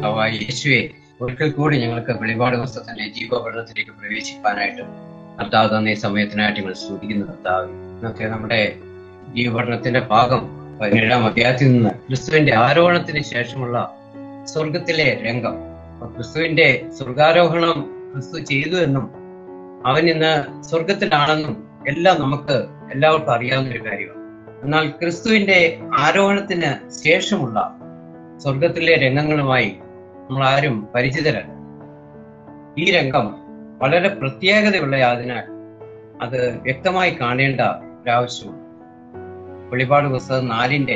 കർത്താവായ യേശുവെ, ഒരിക്കൽ കൂടി ഞങ്ങൾക്ക് വെളിപാട് പുസ്തകത്തിന്റെ ജീവപഠനത്തിലേക്ക് പ്രവേശിക്കാനായിട്ട് കർത്താവ് തന്ന ഈ സമയത്തിനായിട്ട് ഞങ്ങൾ സ്തുതിക്കുന്നു. കർത്താവ്, ഇന്നൊക്കെ നമ്മുടെ ജീവപഠനത്തിന്റെ ഭാഗം 17-ാം അധ്യായത്തിൽ നിന്ന് ക്രിസ്തുവിന്റെ ആരോഹണത്തിന് ശേഷമുള്ള സ്വർഗത്തിലെ രംഗം. ക്രിസ്തുവിന്റെ സ്വർഗാരോഹണം ക്രിസ്തു ചെയ്തു എന്നും അവൻ ഇന്ന് സ്വർഗത്തിലാണെന്നും എല്ലാം നമുക്ക് എല്ലാവർക്കും അറിയാവുന്ന ഒരു കാര്യമാണ്. എന്നാൽ ക്രിസ്തുവിന്റെ ആരോഹണത്തിന് ശേഷമുള്ള സ്വർഗത്തിലെ രംഗങ്ങളുമായി നമ്മൾ ആരും പരിചിതരല്ല. ഈ രംഗം വളരെ പ്രത്യേകതയുള്ളതിനാൽ അത് വ്യക്തമായി കാണേണ്ട ഒരാവശ്യമാണ്. വെളിപാട് പുസ്തകം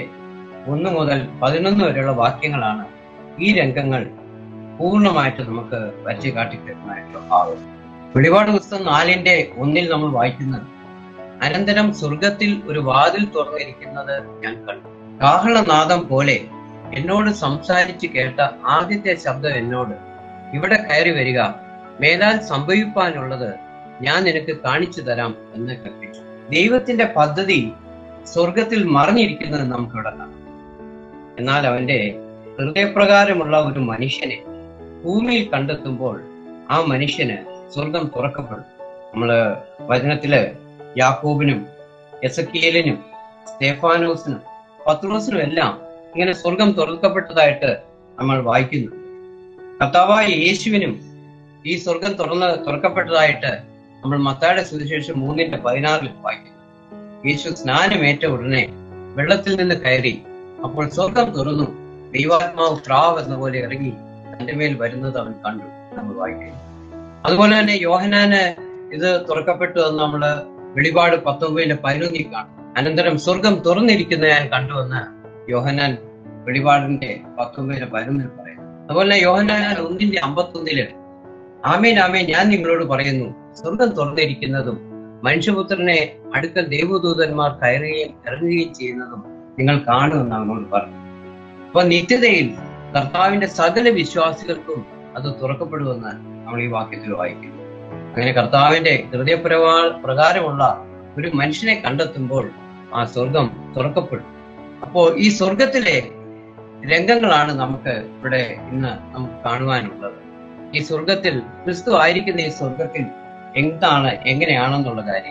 4-1 മുതൽ 11 വരെയുള്ള വാക്യങ്ങളാണ് ഈ രംഗങ്ങൾ പൂർണ്ണമായിട്ട് നമുക്ക് വരച്ചു കാട്ടിത്തരുന്നതായിട്ടുള്ള ഭാവം. വെളിപാട് പുസ്തകം 4-1 നമ്മൾ വായിക്കുന്നത്, അനന്തരം സ്വർഗത്തിൽ ഒരു വാതിൽ തുറന്നിരിക്കുന്നത് ഞാൻ കണ്ടു. കാഹളനാദം പോലെ എന്നോട് സംസാരിച്ച് കേട്ട ആദ്യത്തെ ശബ്ദം എന്നോട്, ഇവിടെ കയറി വരിക, മേലാൽ സംഭവിപ്പാനുള്ളത് ഞാൻ നിനക്ക് കാണിച്ചു തരാം എന്ന് കൽപ്പിച്ചു. ദൈവത്തിന്റെ പദ്ധതി സ്വർഗത്തിൽ മറഞ്ഞിരിക്കുന്നത് നമുക്കിവിടെ കാണാം. എന്നാൽ അവന്റെ ഹൃദയപ്രകാരമുള്ള ഒരു മനുഷ്യനെ ഭൂമിയിൽ കണ്ടെത്തുമ്പോൾ ആ മനുഷ്യന് സ്വർഗം തുറക്കപ്പെടും. നമ്മള് വചനത്തില് യാക്കോബിനും എസക്കിയേലിനും സ്തേഫാനോസിനും പത്രോസിനും എല്ലാം ഇങ്ങനെ സ്വർഗം തുറക്കപ്പെട്ടതായിട്ട് നമ്മൾ വായിക്കുന്നു. കർത്താവായ യേശുവിനും ഈ സ്വർഗം തുറക്കപ്പെട്ടതായിട്ട് നമ്മൾ മത്തായിയുടെ സുവിശേഷം 3:16 വായിക്കുന്നു. യേശു സ്നാനമേറ്റ ഉടനെ വെള്ളത്തിൽ നിന്ന് കയറി, അപ്പോൾ സ്വർഗം തുറന്നു, ദൈവാത്മാവ് പ്രാവ് എന്ന പോലെ ഇറങ്ങി തന്റെ മേൽ വരുന്നത് അവൻ കണ്ടു നമ്മൾ വായിക്കുന്നു. അതുപോലെ തന്നെ യോഹന്നാന് ഇത് തുറക്കപ്പെട്ടു എന്ന് നമ്മള് വെളിപാട് 19:11 കാണും. അനന്തരം സ്വർഗം തുറന്നിരിക്കുന്ന ഞാൻ കണ്ടുവെന്ന് യോഹന്നാൻ വെളിപാടിന്റെ 19:11 പറയുന്നു. അതുപോലെ യോഹന്നാൻ 1:51 ആമേൻ ആമേൻ ഞാൻ നിങ്ങളോട് പറയുന്നു, സ്വർഗം തുറന്നിരിക്കുന്നതും മനുഷ്യപുത്രനെ അടുക്കൽ ദൈവദൂതന്മാർ കയറുകയും ഇറങ്ങുകയും ചെയ്യുന്നതും നിങ്ങൾ കാണുമെന്ന് അവനോട് പറഞ്ഞു. അപ്പൊ നിത്യതയിൽ കർത്താവിന്റെ സകല വിശ്വാസികൾക്കും അത് തുറക്കപ്പെടുമെന്ന് നമ്മൾ ഈ വാക്യത്തിൽ വായിക്കുന്നു. അങ്ങനെ കർത്താവിന്റെ ഹൃദയപ്രകാരമുള്ള ഒരു മനുഷ്യനെ കണ്ടെത്തുമ്പോൾ ആ സ്വർഗം തുറക്കപ്പെടും. അപ്പോ ഈ സ്വർഗത്തിലെ രംഗങ്ങളാണ് നമുക്ക് ഇവിടെ ഇന്ന് നമുക്ക് കാണുവാനുള്ളത്. ഈ സ്വർഗത്തിൽ ക്രിസ്തു ആയിരിക്കുന്ന ഈ സ്വർഗത്തിൽ എന്താണ് എങ്ങനെയാണെന്നുള്ള കാര്യം.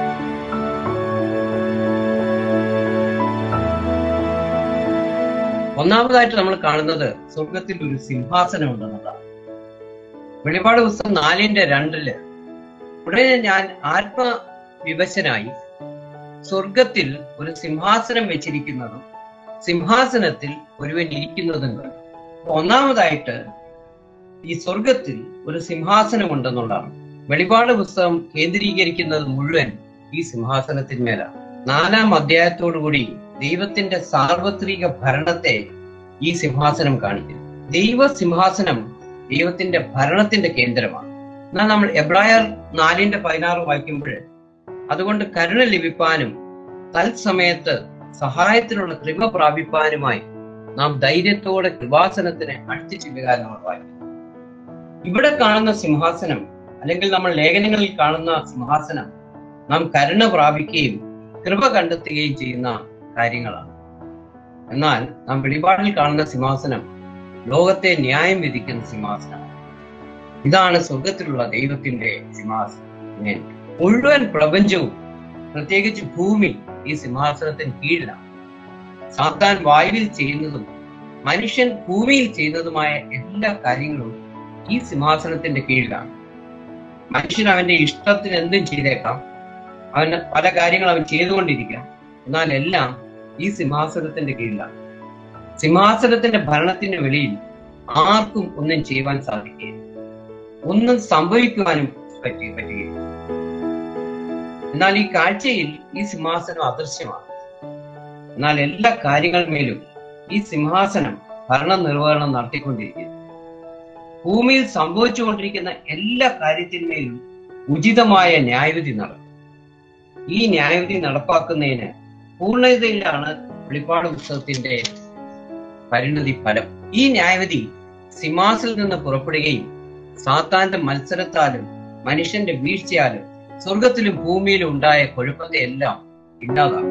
ഒന്നാമതായിട്ട് നമ്മൾ കാണുന്നത് സ്വർഗത്തിൽ ഒരു സിംഹാസനം ഉണ്ടെന്നുള്ളതാണ്. വെളിപാട് പുസ്തകം 4:2 ഉടനെ ഞാൻ ആത്മവിവശനായി സ്വർഗത്തിൽ ഒരു സിംഹാസനം വെച്ചിരിക്കുന്നതും സിംഹാസനത്തിൽ ഒരുവൻ ഇരിക്കുന്നതും കണ്ടു. ഒന്നാമതായിട്ട് ഈ സ്വർഗത്തിൽ ഒരു സിംഹാസനം ഉണ്ടെന്നുള്ളതാണ്. വെളിപാട് പുസ്തകം കേന്ദ്രീകരിക്കുന്നത് മുഴുവൻ ഈ സിംഹാസനത്തിന്മേലാണ്. 4-ാം അധ്യായത്തോടുകൂടി ദൈവത്തിന്റെ സാർവത്രിക ഭരണത്തെ ഈ സിംഹാസനം കാണിക്കുന്നു. ദൈവസിംഹാസനം ദൈവത്തിന്റെ ഭരണത്തിന്റെ കേന്ദ്രമാണ്. എന്നാൽ നമ്മൾ എബ്രായർ 4:16 വായിക്കുമ്പോൾ, അതുകൊണ്ട് കരുണ ലഭിപ്പാനും തത്സമയത്ത് സഹായത്തിനുള്ള കൃപ പ്രാപിപ്പാനുമായി നാം ധൈര്യത്തോടെ കൃപാസനത്തിന് അടുത്തു ചെല്ലുക നമ്മൾ വായിക്കുന്നു. ഇവിടെ കാണുന്ന സിംഹാസനം, അല്ലെങ്കിൽ നമ്മൾ ലേഖനങ്ങളിൽ കാണുന്ന സിംഹാസനം, നാം കരുണ പ്രാപിക്കുകയും കൃപ കണ്ടെത്തുകയും ചെയ്യുന്ന കാര്യങ്ങളാണ്. എന്നാൽ നാം വെളിപാടിൽ കാണുന്ന സിംഹാസനം ലോകത്തെ ന്യായം വിധിക്കുന്ന സിംഹാസനമാണ്. ഇതാണ് സ്വർഗത്തിലുള്ള ദൈവത്തിന്റെ സിംഹാസനം. മുഴുവൻ പ്രപഞ്ചവും, പ്രത്യേകിച്ച് ഭൂമി, ഈ സിംഹാസനത്തിന് കീഴിലാണ്. സാത്താൻ വായുവിൽ ചെയ്യുന്നതും മനുഷ്യൻ ഭൂമിയിൽ ചെയ്യുന്നതുമായ എല്ലാ കാര്യങ്ങളും ഈ സിംഹാസനത്തിന്റെ കീഴിലാണ്. മനുഷ്യൻ അവന്റെ ഇഷ്ടത്തിന് എന്തും ചെയ്തേക്കാം, അവന് പല കാര്യങ്ങൾ അവൻ ചെയ്തുകൊണ്ടിരിക്കാം. എന്നാൽ എല്ലാം ഈ സിംഹാസനത്തിന്റെ കീഴിലാണ്. സിംഹാസനത്തിന്റെ ഭരണത്തിന്റെ വെളിയിൽ ആർക്കും ഒന്നും ചെയ്യുവാൻ സാധിക്കുകയില്ല, ഒന്നും സംഭവിക്കുവാനും പറ്റുകയില്ല. എന്നാൽ ഈ കാഴ്ചയിൽ ഈ സിംഹാസനം അദൃശ്യമാണ്. എന്നാൽ എല്ലാ കാര്യങ്ങളിന്മേലും ഈ സിംഹാസനം ഭരണ നിർവഹണം നടത്തിക്കൊണ്ടിരിക്കുന്നു. ഭൂമിയിൽ സംഭവിച്ചുകൊണ്ടിരിക്കുന്ന എല്ലാ കാര്യത്തിന്മേലും ഉചിതമായ ന്യായവിധി നടക്കും. ഈ ന്യായവിധി നടപ്പാക്കുന്നതിന് പൂർണ്ണതയിലാണ് വെളിപാട് പുസ്തകത്തിന്റെ പരിണതി ഫലം. ഈ ന്യായവിധി സിംഹാസിൽ നിന്ന് പുറപ്പെടുകയും സാത്താന്റെ മത്സരത്താലും മനുഷ്യന്റെ വീഴ്ചയാലും സ്വർഗത്തിലും ഭൂമിയിലും ഉണ്ടായ കുഴപ്പത്തെ എല്ലാം ഇല്ലാതാക്കും.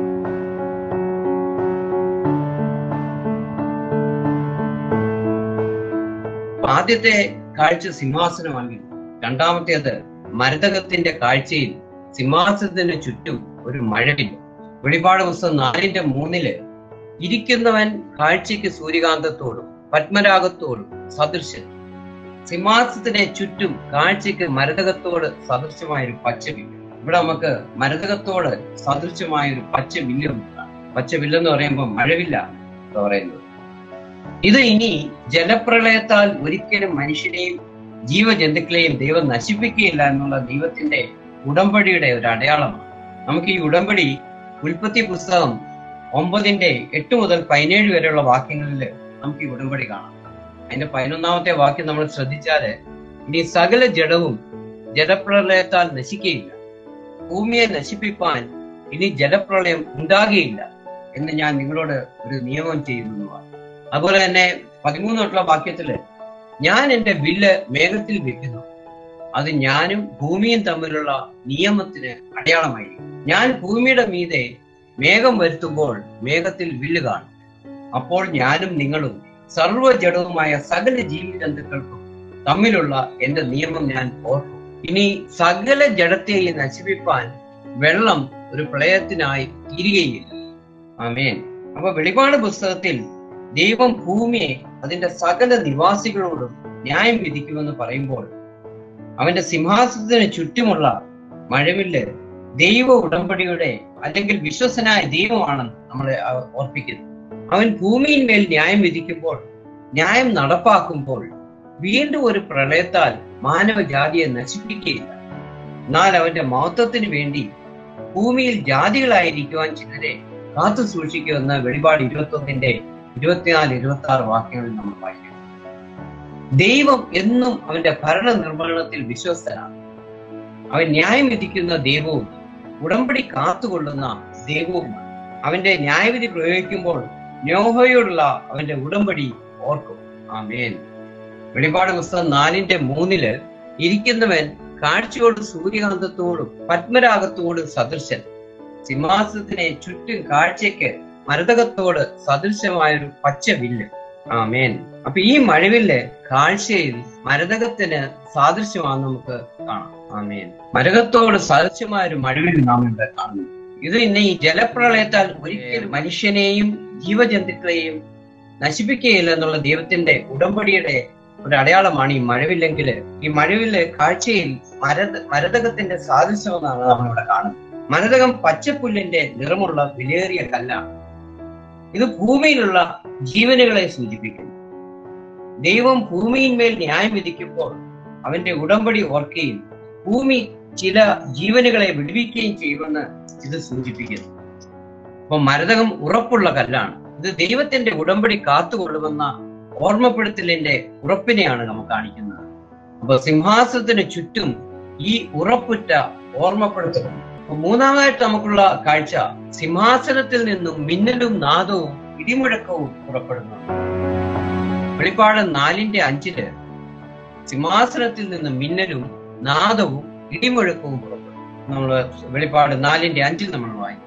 ആദ്യത്തെ കാഴ്ച സിംഹാസനമാണെങ്കിൽ, രണ്ടാമത്തേത് മരതകത്തിന്റെ കാഴ്ചയിൽ സിംഹാസനത്തിന് ചുറ്റും ഒരു മഴവില്ല. വെളിപാട് പുസ്തകം 4:3 ഇരിക്കുന്നവൻ കാഴ്ചയ്ക്ക് സൂര്യകാന്തത്തോടും പത്മരാഗത്തോടും സദൃശൻ. സിംഹാസനത്തിനെ ചുറ്റും കാഴ്ചയ്ക്ക് മരതകത്തോട് സദൃശമായൊരു പച്ചവില്ല. ഇവിടെ നമുക്ക് മരതകത്തോട് സദൃശമായൊരു പച്ചവില്ലും, പച്ചവില്ലെന്ന് പറയുമ്പോൾ മഴവില്ല എന്ന് പറയുന്നത്. ഇത് ഇനി ജലപ്രളയത്താൽ ഒരിക്കലും മനുഷ്യനെയും ജീവജന്തുക്കളെയും ദൈവം നശിപ്പിക്കുകയില്ല എന്നുള്ള ദൈവത്തിന്റെ ഉടമ്പടിയുടെ ഒരു അടയാളമാണ്. നമുക്ക് ഈ ഉടമ്പടി ഉൽപ്പത്തി പുസ്തകം 9:8 മുതൽ 17 വരെയുള്ള വാക്യങ്ങളിൽ നമുക്ക് ഈ ഉടമ്പടി കാണാം. അതിന്റെ 11ാമത്തെ വാക്യം നമ്മൾ ശ്രദ്ധിച്ചാല്, ഇനി സകല ജഡവും ജലപ്രളയത്താൽ നശിക്കുകയില്ല, ഭൂമിയെ നശിപ്പിപ്പാൻ ഇനി ജലപ്രളയം ഉണ്ടാകുകയില്ല എന്ന് ഞാൻ നിങ്ങളോട് ഒരു നിയമം ചെയ്യുന്നതാണ്. അതുപോലെ തന്നെ 13 വാക്യത്തില്, ഞാൻ എന്റെ വില്ല് മേഘത്തിൽ വെക്കുന്നു, അത് ഞാനും ഭൂമിയും തമ്മിലുള്ള നിയമത്തിന് അടയാളമായിരിക്കും. ഞാൻ ഭൂമിയുടെ മീതെ മേഘം വരുത്തുമ്പോൾ മേഘത്തിൽ വില്ല് കാണും. അപ്പോൾ ഞാനും നിങ്ങളും സർവ്വജഡവുമായ സകല ജീവിജന്തുക്കൾക്കും തമ്മിലുള്ള എന്റെ നിയമം ഞാൻ ഓർക്കും. ഇനി സകല ജഡത്തെയും നശിപ്പിപ്പാൻ വെള്ളം ഒരു പ്രളയത്തിനായി തീരുകയില്ല. ആമേൻ. അപ്പൊ വെളിപാട് പുസ്തകത്തിൽ ദൈവം ഭൂമിയെ അതിന്റെ സകല നിവാസികളോടും ന്യായം വിധിക്കുമെന്ന് പറയുമ്പോൾ അവന്റെ സിംഹാസനത്തിന് ചുറ്റുമുള്ള മഴവില്ല് ദൈവ ഉടമ്പടിയുടെ അല്ലെങ്കിൽ വിശ്വസനായ ദൈവമാണെന്ന് നമ്മളെ ഓർപ്പിക്കുന്നു. അവൻ ഭൂമിയിന്മേൽ ന്യായം വിധിക്കുമ്പോൾ, ന്യായം നടപ്പാക്കുമ്പോൾ വീണ്ടും ഒരു പ്രളയത്താൽ മാനവജാതിയെ നശിപ്പിക്കുകയില്ല. എന്നാൽ അവന്റെ മഹത്വത്തിന് വേണ്ടി ഭൂമിയിൽ ജാതികളായിരിക്കുവാൻ ചിലരെ കാത്തു സൂക്ഷിക്കുമെന്ന് വെളിപാട് 21:24-26 വാക്യങ്ങളിൽ നമ്മൾ വായിക്കും. ദൈവം എന്നും അവന്റെ ഭരണ നിർവഹണത്തിൽ വിശ്വസ്തനാണ്. അവൻ ന്യായം വിധിക്കുന്ന ദൈവവും ഉടമ്പടി കാത്തുകൊള്ളുന്ന ദൈവവുമാണ്. അവന്റെ ന്യായവിധി പ്രയോഗിക്കുമ്പോൾ നോഹയോടുള്ള അവന്റെ ഉടമ്പടി ഓർക്കും. ആമേൻ. വെളിപാട് പുസ്തകം 4:3 ഇരിക്കുന്നവൻ കാഴ്ചയോട് സൂര്യകാന്തത്തോടും പത്മരാഗത്തോടും സദൃശൻ, സിംഹാസനത്തിനെ ചുറ്റും കാഴ്ചയ്ക്ക് മരതകത്തോട് സദൃശമായൊരു പച്ചവില്ല്. ആമേൻ. അപ്പൊ ഈ മഴവില്ല് കാഴ്ചയിൽ മരതകത്തിന് സാദൃശ്യമാണെന്ന് നമുക്ക് കാണാം. ആമേൻ. മരതകത്തോട് സദൃശ്യമായൊരു മഴവില്ല് നാം ഇവിടെ കാണുന്നു. ഇത് ഇന്ന് ഈ ജലപ്രളയത്താൽ ഒരിക്കലും മനുഷ്യനെയും ജീവജന്തുക്കളെയും നശിപ്പിക്കുകയില്ല എന്നുള്ള ദൈവത്തിന്റെ ഉടമ്പടിയുടെ ഒരു അടയാളമാണ് ഈ മഴവില്ലെങ്കില്. ഈ മഴവില്ല് കാഴ്ചയിൽ മരതകത്തിന്റെ സാദൃശ്യമെന്നാണ് നമ്മളിവിടെ കാണുന്നത്. മരതകം പച്ചപ്പുല്ലിന്റെ നിറമുള്ള വിലയേറിയ കല്ലാണ്. ഇത് ഭൂമിയിലുള്ള ജീവനുകളെ സൂചിപ്പിക്കുന്നു. ദൈവം ഭൂമിയിന്മേൽ ന്യായം വിധിക്കുമ്പോൾ അവന്റെ ഉടമ്പടി ഓർക്കുകയും ഭൂമി ചില ജീവനുകളെ വിടുവിക്കുകയും ചെയ്യുമെന്ന് ഇത് സൂചിപ്പിക്കുന്നു. അപ്പൊ മരതകം ഉറപ്പുള്ള കല്ലാണ്. ഇത് ദൈവത്തിന്റെ ഉടമ്പടി കാത്തുകൊള്ളുമെന്ന ഓർമ്മപ്പെടുത്തലിന്റെ ഉറപ്പിനെയാണ് നമുക്ക് കാണിക്കുന്നത്. അപ്പൊ സിംഹാസനത്തിന് ചുറ്റും ഈ ഉറപ്പുറ്റ ഓർമ്മപ്പെടുത്തലുണ്ട്. മൂന്നാമതായിട്ട് നമുക്കുള്ള കാഴ്ച, സിംഹാസനത്തിൽ നിന്നും മിന്നലും നാദവും ഇടിമുഴക്കവും പുറപ്പെടുന്നു. വെളിപ്പാട് 4:5 സിംഹാസനത്തിൽ നിന്ന് മിന്നലും നാദവും ഇടിമുഴക്കവും പുറപ്പെടും. നമ്മള് വെളിപ്പാട് 4:5 നമ്മൾ വായിക്കും.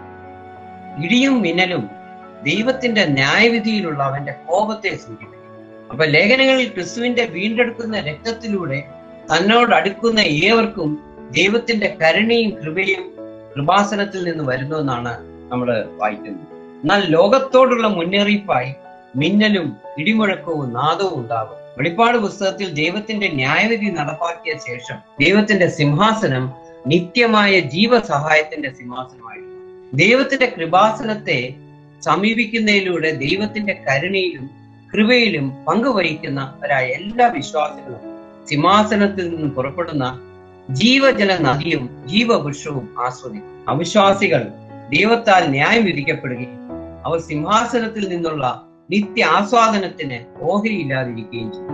ഇടിയും മിന്നലും ദൈവത്തിന്റെ ന്യായവിധിയിലുള്ള അവന്റെ കോപത്തെ സൂചിപ്പിക്കും. അപ്പൊ ലേഖനങ്ങളിൽ ക്രിസ്തുവിന്റെ വീണ്ടെടുക്കുന്ന രക്തത്തിലൂടെ തന്നോട് അടുക്കുന്ന ഏവർക്കും ദൈവത്തിന്റെ കരുണയും കൃപയും കൃപാസനത്തിൽ നിന്ന് വരുന്നു എന്നാണ് നമ്മൾ വായിക്കുന്നത്. എന്നാൽ ലോകത്തോടുള്ള മുന്നറിയിപ്പായി മിന്നലും ഇടിമുഴക്കവും നാദവും ഉണ്ടാകും. വെളിപ്പാട് പുസ്തകത്തിൽ ദൈവത്തിന്റെ ന്യായവിധി നടപ്പാക്കിയ ശേഷം ദൈവത്തിന്റെ സിംഹാസനം നിത്യമായ ജീവസഹായത്തിന്റെ സിംഹാസനമായിരുന്നു. ദൈവത്തിന്റെ കൃപാസനത്തെ സമീപിക്കുന്നതിലൂടെ ദൈവത്തിന്റെ കരുണയിലും കൃപയിലും പങ്കുവഹിക്കുന്നവരായ എല്ലാ വിശ്വാസികളും സിംഹാസനത്തിൽ നിന്നും പുറപ്പെടുന്ന ജീവജല നദിയും ജീവവൃക്ഷവും ആസ്വദിക്കും. അവിശ്വാസികൾ ദൈവത്താൽ ന്യായം വിധിക്കപ്പെടുകയും അവർ സിംഹാസനത്തിൽ നിന്നുള്ള നിത്യ ആസ്വാദനത്തിന് ഓഹരിയില്ലാതിരിക്കുകയും ചെയ്യും.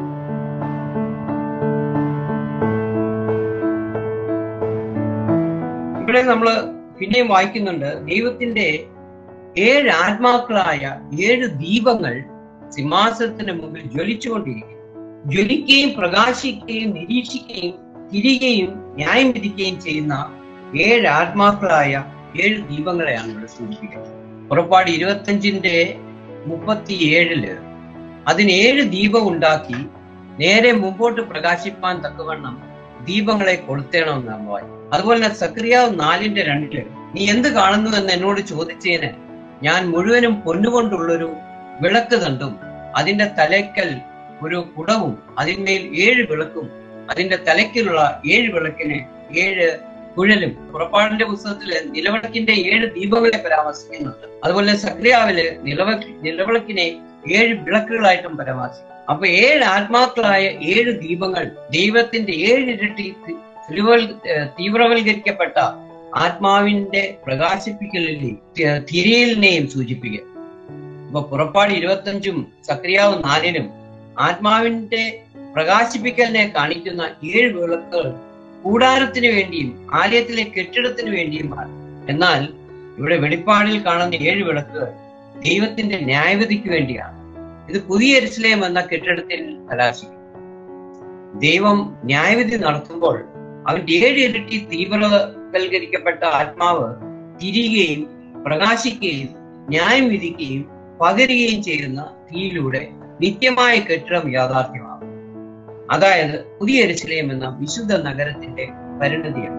ഇവിടെ നമ്മൾ പിന്നെയും വായിക്കുന്നുണ്ട്, ദൈവത്തിന്റെ 7 ആത്മാക്കളായ 7 ദീപങ്ങൾ സിംഹാസനത്തിന് മുമ്പിൽ ജ്വലിച്ചുകൊണ്ടിരിക്കും. ജ്വലിക്കുകയും പ്രകാശിക്കുകയും നിരീക്ഷിക്കുകയും തിരികെയും ന്യായം വിധിക്കുകയും ചെയ്യുന്ന 7 ആത്മാക്കളായ 7 ദീപങ്ങളെയാണ് ഇവിടെ സൂചിപ്പിക്കുന്നത്. പുറപ്പാട് 25:37 അതിന് 7 ദീപം ഉണ്ടാക്കി നേരെ മുമ്പോട്ട് പ്രകാശിപ്പാൻ തക്കവണ്ണം ദീപങ്ങളെ കൊളുത്തേണമെന്ന് നമ്മൾ വായിക്കും. അതുപോലെ തന്നെ സക്രിയാവ് 4:2 നീ എന്ത് കാണുന്നു എന്ന് എന്നോട് ചോദിച്ചതിന് ഞാൻ മുഴുവനും പൊന്നുകൊണ്ടുള്ളൊരു വിളക്ക് തണ്ടും അതിന്റെ തലയ്ക്കൽ ഒരു കുടവും അതിന്മേൽ 7 വിളക്കും അതിന്റെ തലയ്ക്കിലുള്ള 7 വിളക്കിന് 7 കുഴലും. പുറപ്പാടിന്റെ പുസ്തകത്തില് നിലവിളക്കിന്റെ 7 ദീപങ്ങളെ പരാമർശിക്കുന്നുണ്ട്. അതുപോലെ സക്രിയാവില് നിലവിളക്കിനെ 7 വിളക്കുകളായിട്ടും പരാമർശിക്കും. അപ്പൊ 7 ആത്മാക്കളായ 7 ദീപങ്ങൾ ദൈവത്തിന്റെ 7 ഇരട്ടി തീവ്രവൽക്കരിക്കപ്പെട്ട ആത്മാവിന്റെ പ്രകാശിപ്പിക്കലിനെയും തിരിയലിനെയും സൂചിപ്പിക്കുക. അപ്പൊ പുറപ്പാട് 25 സക്രിയാവ് 4 ആത്മാവിന്റെ പ്രകാശിപ്പിക്കലിനെ കാണിക്കുന്ന 7 വിളക്കുകൾ കൂടാരത്തിന് വേണ്ടിയും ആലയത്തിലെ കെട്ടിടത്തിന് വേണ്ടിയുമാണ്. എന്നാൽ ഇവിടെ വെളിപ്പാടിൽ കാണുന്ന 7 വിളക്കുകൾ ദൈവത്തിന്റെ ന്യായവിധിക്ക് വേണ്ടിയാണ്. ഇത് പുതിയ യെരൂശലേം എന്ന കെട്ടിടത്തിൽ കലാശിക്കും. ദൈവം ന്യായവിധി നടത്തുമ്പോൾ അവന്റെ 7 ഇരട്ടി തീവ്രവൽക്കരിക്കപ്പെട്ട ആത്മാവ് തിരിയുകയും പ്രകാശിക്കുകയും ന്യായം വിധിക്കുകയും പകരുകയും ചെയ്യുന്ന തീയിലൂടെ നിത്യമായ കെട്ടിടം യാഥാർത്ഥ്യമാകും. അതായത് പുതിയ യെരൂശലേം എന്ന വിശുദ്ധ നഗരത്തിന്റെ പരിണതിയാണ്.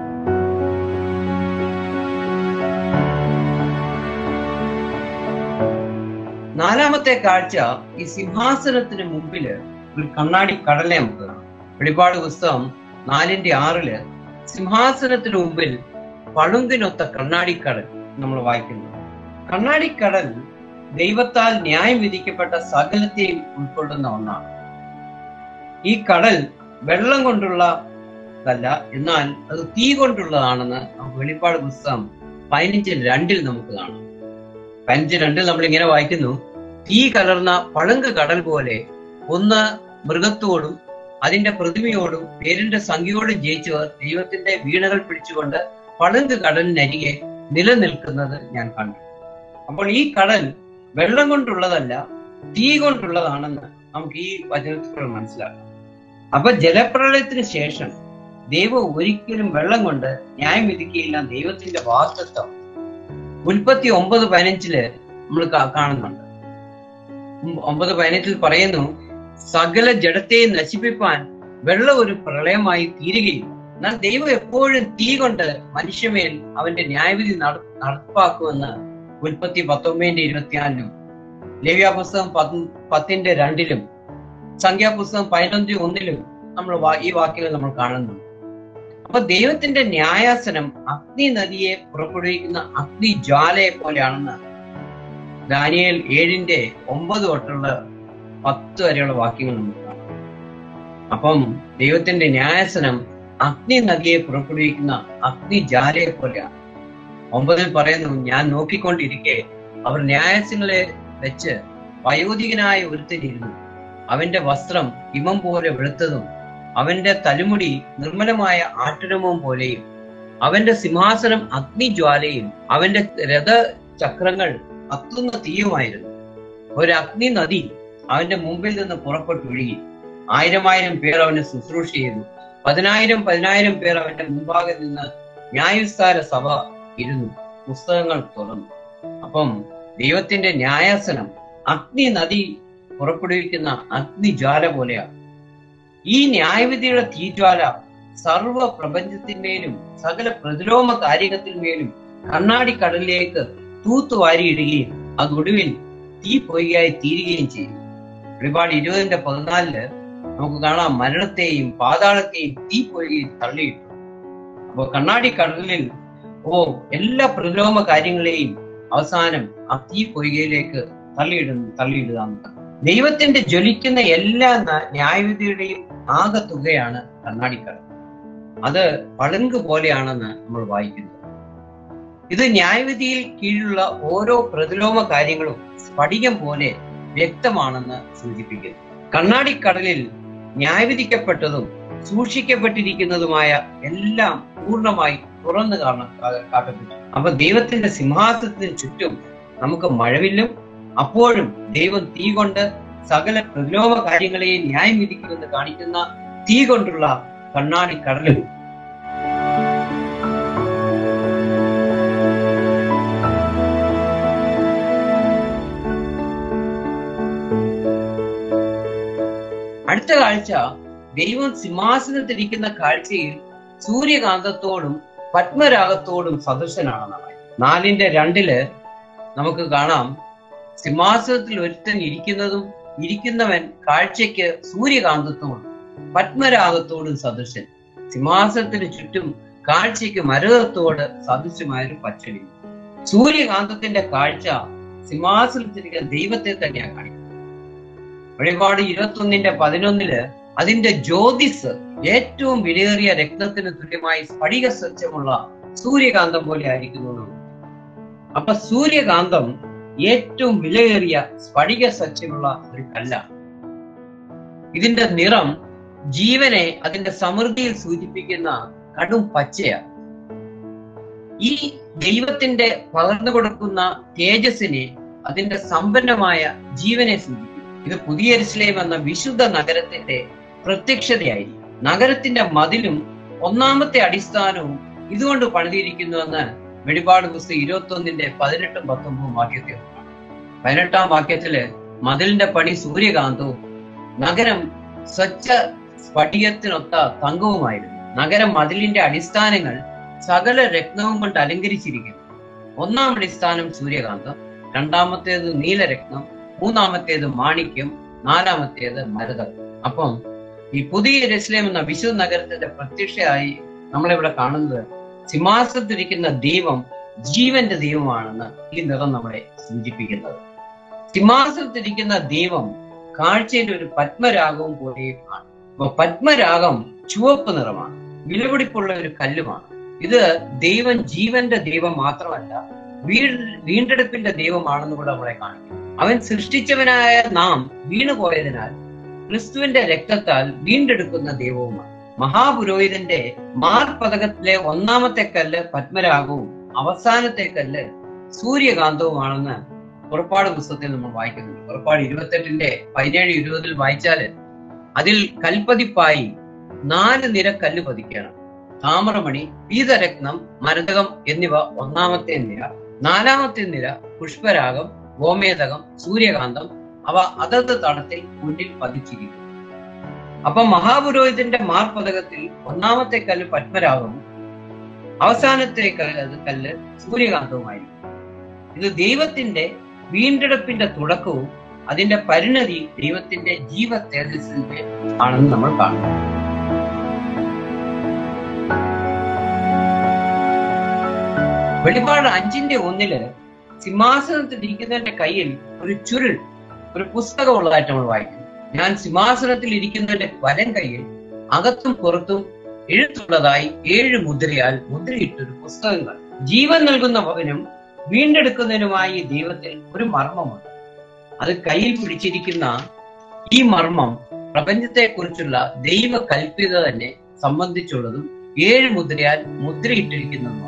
നാലാമത്തെ കാഴ്ച ഈ സിംഹാസനത്തിന് മുമ്പില് ഒരു കണ്ണാടി കടലിനെ നമുക്ക് കാണാം. വെളിപ്പാട് പുസ്തകം 4:6 സിംഹാസനത്തിന് മുമ്പിൽ പളുങ്കിനൊത്ത കണ്ണാടിക്കടൽ നമ്മൾ വായിക്കുന്നു. കണ്ണാടിക്കടൽ ദൈവത്താൽ ന്യായം വിധിക്കപ്പെട്ട സകലത്തെയും ഉൾക്കൊള്ളുന്ന ഒന്നാണ്. ഈ കടൽ വെള്ളം കൊണ്ടുള്ളതല്ല, എന്നാൽ അത് തീ കൊണ്ടുള്ളതാണെന്ന് വെളിപ്പാട് പുസ്തകം 15:2 നമുക്ക് കാണാം. 15:2 നമ്മൾ ഇങ്ങനെ വായിക്കുന്നു, തീ കലർന്ന പളുങ്ക് കടൽ പോലെ ഒന്ന് മൃഗത്തോടും അതിന്റെ പ്രതിമയോടും പേരിന്റെ സംഖ്യയോടും ജയിച്ചവർ ദൈവത്തിന്റെ വീണകൾ പിടിച്ചുകൊണ്ട് പളുങ്ക് കടലിനരികെ നിലനിൽക്കുന്നത് ഞാൻ കണ്ടു. അപ്പോൾ ഈ കടൽ വെള്ളം കൊണ്ടുള്ളതല്ല, തീ കൊണ്ടുള്ളതാണെന്ന് നമുക്ക് ഈ വചനത്തിലൂടെ മനസ്സിലാക്കാം. അപ്പൊ ജലപ്രളയത്തിന് ശേഷം ദൈവം ഒരിക്കലും വെള്ളം കൊണ്ട് ന്യായം വിധിക്കുകയില്ല. ദൈവത്തിന്റെ വാഗ്ദത്തം ഉൽപ്പത്തി 9:15 നമ്മൾ കാണുന്നുണ്ട്. 9:15 പറയുന്നു, സകല ജഡത്തെയും നശിപ്പിപ്പാൻ വെള്ളം ഒരു പ്രളയമായി തീരുകയും. എന്നാൽ ദൈവം എപ്പോഴും തീ കൊണ്ട് മനുഷ്യമേൽ അവന്റെ ന്യായവിധി നടപ്പാക്കുമെന്ന് ഉൽപ്പത്തി 19:24 ലേവ്യാപുസ്തകം 10:2 സംഖ്യാപുസ്തകം 11:1 നമ്മൾ ഈ വാക്യങ്ങൾ നമ്മൾ കാണുന്നു. അപ്പൊ ദൈവത്തിന്റെ ന്യായാസനം അഗ്നി നദിയെ പുറപ്പെടുവിക്കുന്ന അഗ്നി ജ്വാലയെ പോലെയാണെന്ന് ദാനിയേൽ 7:9 തൊട്ടുള്ള 10 വരെയുള്ള വാക്യങ്ങൾ നമുക്ക് കാണാം. അപ്പം ദൈവത്തിന്റെ ന്യായാസനം അഗ്നി നദിയെ പുറപ്പെടുവിക്കുന്ന അഗ്നി ജ്വാലയെ പോലെയാണ്. 9 പറയുന്നു, ഞാൻ നോക്കിക്കൊണ്ടിരിക്കെ അവർ ന്യായാസനങ്ങളെ വെച്ച് വയോധികനായ ഒരുത്തനിരുന്നു. അവന്റെ വസ്ത്രം ഹിമം പോലെ വെളുത്തതും അവന്റെ തലമുടി നിർമ്മലമായ ആട്ടുരമവും പോലെയും അവന്റെ സിംഹാസനം അഗ്നിജ്വാലയും അവന്റെ രഥചക്രങ്ങൾ കത്തുന്ന തീയുമായിരുന്നു. ഒരു അഗ്നി നദി അവന്റെ മുമ്പിൽ നിന്ന് പുറപ്പെട്ടൊഴുകി. 1000 പേർ അവനെ ശുശ്രൂഷ ചെയ്തു. 10,000 പേർ അവന്റെ മുമ്പാകെ നിന്ന് ന്യായവിസ്താര സഭ ഇരുന്നു, പുസ്തകങ്ങൾ തുറന്നു. അപ്പം ദൈവത്തിന്റെ ന്യായാസനം അഗ്നി നദി പുറപ്പെടുവിക്കുന്ന അഗ്നിജ്വാല പോലെയാണ്. ഈ ന്യായവിധിയുടെ തീജ്വാല സർവ പ്രപഞ്ചത്തിന്മേലും സകല പ്രതിലോമ കാര്യത്തിന്മേലും കണ്ണാടി കടലിലേക്ക് തൂത്തുവാരിയിടുകയും അതൊടുവിൽ തീ പൊയ്യായി തീരുകയും ചെയ്യും. വെളിപ്പാട് 20:14 നമുക്ക് കാണാം, മരണത്തെയും പാതാളത്തെയും തീ പൊയ്കയിൽ തള്ളിയിട്ടു. അപ്പൊ കണ്ണാടി കടലിൽ എല്ലാ പ്രതിലോമ കാര്യങ്ങളെയും അവസാനം ആ തീ പൊയ്കയിലേക്ക് തള്ളിയിടുക. ദൈവത്തിന്റെ ജ്വലിക്കുന്ന എല്ലാ ന്യായവിധിയുടെയും ആകെ തുകയാണ് കണ്ണാടിക്കടൽ. അത് പളുങ്ക് പോലെയാണെന്ന് നമ്മൾ വായിക്കുന്നത്. ഇത് ന്യായവിധിയിൽ കീഴിലുള്ള ഓരോ പ്രതിലോമ കാര്യങ്ങളും സ്ഫടികം പോലെ വ്യക്തമാണെന്ന് സൂചിപ്പിക്കുന്നു. കണ്ണാടിക്കടലിൽ ന്യായവിധിക്കപ്പെട്ടതും സൂക്ഷിക്കപ്പെട്ടിരിക്കുന്നതുമായ എല്ലാം പൂർണ്ണമായി തുറന്നു കാട്ടപ്പെട്ടു. അപ്പൊ ദൈവത്തിന്റെ സിംഹാസനത്തിന് ചുറ്റും നമുക്ക് മഴവില്ലും അപ്പോഴും ദൈവം തീ കൊണ്ട് സകല പ്രതിലോമ കാര്യങ്ങളെയും ന്യായം വിധിക്കുമെന്ന് കാണിക്കുന്ന തീ കൊണ്ടുള്ള കണ്ണാടിക്കടലും. അടുത്ത കാഴ്ച ദൈവം സിംഹാസനത്തിരിക്കുന്ന കാഴ്ചയിൽ സൂര്യകാന്തത്തോടും പത്മരാഗത്തോടും സദൃശനാണെന്നാണ്. 4:2 നമുക്ക് കാണാം, സിംഹാസനത്തിൽ ഒരുത്തൻ ഇരിക്കുന്നവൻ കാഴ്ചയ്ക്ക് സൂര്യകാന്തത്തോടും പത്മരാഗത്തോടും സദൃശൻ. സിംഹാസനത്തിന് ചുറ്റും കാഴ്ചയ്ക്ക് മരകതത്തോട് സദൃശമായൊരു പച്ചടി. സൂര്യകാന്തത്തിന്റെ കാഴ്ച സിംഹാസനത്തിരിക്കുന്ന ദൈവത്തെ തന്നെയാണ് കാണിക്കുന്നത്. വെളിപാട് 21:11 അതിന്റെ ജ്യോതിസ് ഏറ്റവും വിലയേറിയ രക്തത്തിന് തുല്യമായി സ്ഫടിക സ്വച്ഛമുള്ള സൂര്യകാന്തം പോലെ ആയിരിക്കുന്നു. അപ്പൊ സൂര്യകാന്തം ഏറ്റവും വിലയേറിയ സ്ഫടിക സ്വച്ഛമുള്ള ഒരു കല്ലാണ്. ഇതിന്റെ നിറം ജീവനെ അതിന്റെ സമൃദ്ധിയിൽ സൂചിപ്പിക്കുന്ന കടും പച്ചയാണ്. ഈ ദൈവത്തിന്റെ പകർന്നു കൊടുക്കുന്ന തേജസ്സിനെ അതിന്റെ സമ്പന്നമായ ജീവനെ സൂചിപ്പിക്കും. ഇത് പുതിയ യെരൂശലേം എന്ന വിശുദ്ധ നഗരത്തിന്റെ പ്രത്യക്ഷതയായിരിക്കും. നഗരത്തിന്റെ മതിലും ഒന്നാമത്തെ അടിസ്ഥാനവും ഇതുകൊണ്ട് പണിതിരിക്കുന്നുവെന്ന് വെളിപാട് പുസ്തകം 21:18-19 വാക്യത്തിൽ. 18-ാം വാക്യത്തില് മതിലിന്റെ പണി സൂര്യകാന്തവും നഗരം സ്വച്ഛ സ്ഫടികത്തിനൊത്ത തങ്കവുമായിരുന്നു. നഗരം മതിലിന്റെ അടിസ്ഥാനങ്ങൾ സകല രത്നവും കൊണ്ട് അലങ്കരിച്ചിരിക്കുന്നു. 1-ാം അടിസ്ഥാനം സൂര്യകാന്തം, 2-ാമത്തേത് നീലരത്നം, 3-ാമത്തേത് മാണിക്യം, 4-ാമത്തേത് മരതകം. അപ്പം ഈ പുതിയ യെരൂശലേം എന്ന വിശുദ്ധ നഗരത്തിന്റെ പ്രത്യക്ഷയായി നമ്മളിവിടെ കാണുന്നത് സിംഹാസനത്തിരിക്കുന്ന ദൈവം ജീവന്റെ ദൈവമാണെന്ന് ഈ നിറം നമ്മളെ സൂചിപ്പിക്കുന്നത്. സിംഹാസനത്തിരിക്കുന്ന ദൈവം കാഴ്ചയിൽ ഒരു പത്മരാഗവും പോലെയും ആണ്. അപ്പൊ പത്മരാഗം ചുവപ്പ് നിറമാണ്, വിലപിടിപ്പുള്ള ഒരു കല്ലുമാണ്. ഇത് ദൈവം ജീവന്റെ ദൈവം മാത്രമല്ല, വീണ്ടെടുപ്പിന്റെ ദൈവമാണെന്ന് കൂടെ നമ്മളെ കാണിക്കും. അവൻ സൃഷ്ടിച്ചവനായ നാം വീണുപോയതിനാൽ ക്രിസ്തുവിന്റെ രക്തത്താൽ വീണ്ടെടുക്കുന്ന ദൈവവുമാണ്. മഹാപുരോഹിതന്റെ മാർപതകത്തിലെ 1-ാമത്തെ കല്ല് പത്മരാഗവും അവസാനത്തെ കല്ല് സൂര്യകാന്തവുമാണെന്ന് പുറപ്പാട് പുസ്തകത്തിൽ നമ്മൾ വായിക്കുന്നുണ്ട്. പുറപ്പാട് 28:17-20 വായിച്ചാല് അതിൽ കൽപ്പതിപ്പായി 4 നിര കല്ല് പതിക്കണം. താമ്രമണി, പീതരത്നം, മരതകം എന്നിവ 1-ാമത്തെ നിര. 4-ാമത്തെ നിര പുഷ്പരാഗം, ഗോമേതകം, സൂര്യകാന്തം. അവ അതത് തടത്തിൽ മുന്നിൽ പതിച്ചിരിക്കും. അപ്പൊ മഹാപുരോഹിതന്റെ മാർപതകത്തിൽ 1-ാമത്തെ കല്ല് പത്മരാഗവും അവസാനത്തെ കല്ല് സൂര്യകാന്തവുമായിരിക്കും. ഇത് ദൈവത്തിന്റെ വീണ്ടെടുപ്പിന്റെ തുടക്കവും അതിന്റെ പരിണതി ദൈവത്തിന്റെ ജീവ തേജസ്സിന്റെ ആണെന്ന് നമ്മൾ കാണുന്നു. വെളിപാട് 5:1 സിംഹാസനത്തിൽ ഇരിക്കുന്നതിന്റെ കയ്യിൽ ഒരു ചുരുൾ, ഒരു പുസ്തകം ഉള്ളതായിട്ട് നമ്മൾ വായിക്കുന്നു. ഞാൻ സിംഹാസനത്തിൽ ഇരിക്കുന്നതിന്റെ വലം കയ്യിൽ അകത്തും പുറത്തും എഴുത്തുള്ളതായി 7 മുദ്രയാൽ മുദ്രയിട്ടൊരു പുസ്തകങ്ങൾ. ജീവൻ നൽകുന്നവനും വീണ്ടെടുക്കുന്നതിനുമായി ദൈവത്തിൽ ഒരു മർമ്മമുണ്ട്. അത് കയ്യിൽ പിടിച്ചിരിക്കുന്ന ഈ മർമ്മം പ്രപഞ്ചത്തെക്കുറിച്ചുള്ള ദൈവ കൽപ്പിത തന്നെ സംബന്ധിച്ചുള്ളതും 7 മുദ്രയാൽ മുദ്രയിട്ടിരിക്കുന്നതുമാണ്.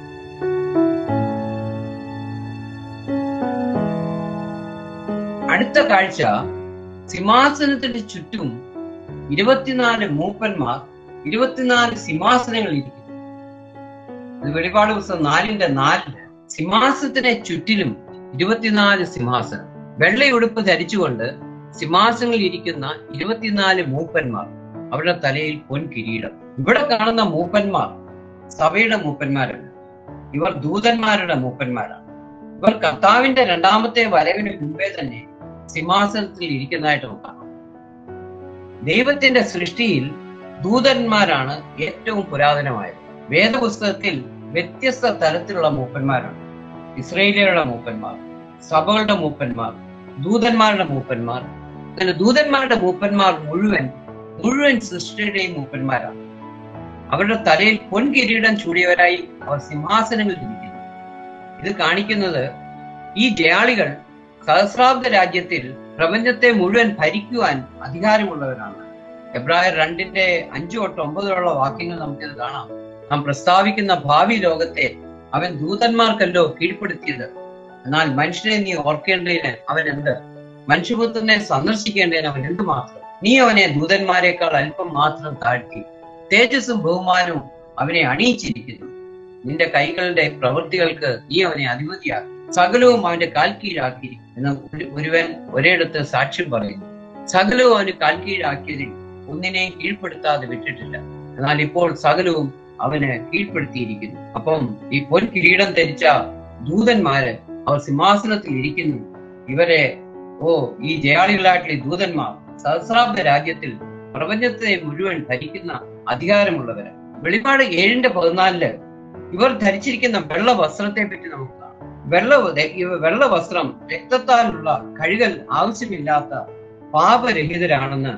അടുത്ത കാഴ്ച സിംഹാസനത്തിന്റെ ചുറ്റും 24 മൂപ്പന്മാർ, 24 സിംഹാസനങ്ങൾ ഇരിക്കുന്നു. ഇത് വെളിപാട് പുസ്തകം 4:4 സിംഹാസനത്തിനെ ചുറ്റിലും 24 സിംഹാസനം. വെള്ളയുടുപ്പ് ധരിച്ചുകൊണ്ട് സിംഹാസനങ്ങളിൽ ഇരിക്കുന്ന 24 മൂപ്പന്മാർ, അവരുടെ തലയിൽ പൊൻകിരീടം. ഇവിടെ കാണുന്ന മൂപ്പന്മാർ സഭയുടെ മൂപ്പന്മാരല്ല, ഇവർ ദൂതന്മാരുടെ മൂപ്പന്മാരാണ്. ഇവർ കർത്താവിന്റെ 2-ാമത്തെ വരവിന് മുമ്പേ തന്നെ സിംഹാസനത്തിൽ ഇരിക്കുന്നതായിട്ട് നോക്കാം. ദൈവത്തിന്റെ സൃഷ്ടിയിൽ ദൂതന്മാരാണ് ഏറ്റവും പുരാതനമായത്. വേദപുസ്തകത്തിൽ വ്യത്യസ്ത തരത്തിലുള്ള മൂപ്പന്മാരാണ്. ഇസ്രായേലിയരുടെ മൂപ്പന്മാർ, സഭകളുടെ മൂപ്പന്മാർ, ദൂതന്മാരുടെ മൂപ്പന്മാർ. അങ്ങനെ ദൂതന്മാരുടെ മൂപ്പന്മാർ മുഴുവൻ സൃഷ്ടിയുടെയും മൂപ്പന്മാരാണ്. അവരുടെ തലയിൽ പൊൻകിരീടം ചൂടിയവരായി അവർ സിംഹാസനങ്ങളിൽ ഇരിക്കുന്നു. ഇത് കാണിക്കുന്നത് ഈ ജയാളികൾ സഹസ്രാബ്ദ രാജ്യത്തിൽ പ്രപഞ്ചത്തെ മുഴുവൻ ഭരിക്കുവാൻ അധികാരമുള്ളവരാണ്. എബ്രായർ 2:5-9 വാക്യങ്ങൾ നമുക്കിത് കാണാം. നാം പ്രസ്താവിക്കുന്ന ഭാവി ലോകത്തെ അവൻ ദൂതന്മാർക്കല്ലോ കീഴ്പ്പെടുത്തിയത്. എന്നാൽ മനുഷ്യനെ നീ ഓർക്കേണ്ടതിന് അവൻ എന്ത്? മനുഷ്യപുത്രനെ സന്ദർശിക്കേണ്ടതിന് അവൻ എന്തുമാത്രം? നീ അവനെ ദൂതന്മാരെക്കാൾ അല്പം മാത്രം താഴ്ത്തി തേജസ്സും ബഹുമാനവും അവനെ അണിയിച്ചിരിക്കുന്നു. നിന്റെ കൈകളുടെ പ്രവൃത്തികൾക്ക് നീ അവനെ അധിപതിയാക്കി, സകലവും അവന്റെ കാൽ കീഴാക്കി എന്ന് ഒരുവൻ ഒരിടത്ത് സാക്ഷ്യം പറയുന്നു. സകലവും അവന് കാൽക്കീഴാക്കിയതിൽ ഒന്നിനെയും കീഴ്പ്പെടുത്താതെ വിട്ടിട്ടില്ല. എന്നാൽ ഇപ്പോൾ സകലവും അവന് കീഴ്പ്പെടുത്തിയിരിക്കുന്നു. അപ്പം ഈ പൊൻ കിരീടം ധരിച്ച ദൂതന്മാര് അവർ സിംഹാസനത്തിൽ ഇരിക്കുന്നു. ഇവരെ ഈ ജയാളികളായിട്ടുള്ള ദൂതന്മാർ സഹസ്രാബ്ദ രാജ്യത്തിൽ പ്രപഞ്ചത്തെ മുഴുവൻ ഭരിക്കുന്ന അധികാരമുള്ളവരാണ്. വെളിപ്പാട് 7:14 ഇവർ ധരിച്ചിരിക്കുന്ന വെള്ള വസ്ത്രത്തെ പറ്റി നമുക്ക് കാണാം. വെള്ള വസ്ത്രം രക്തത്താലുള്ള കഴുകൽ ആവശ്യമില്ലാത്ത പാപരഹിതരാണെന്ന്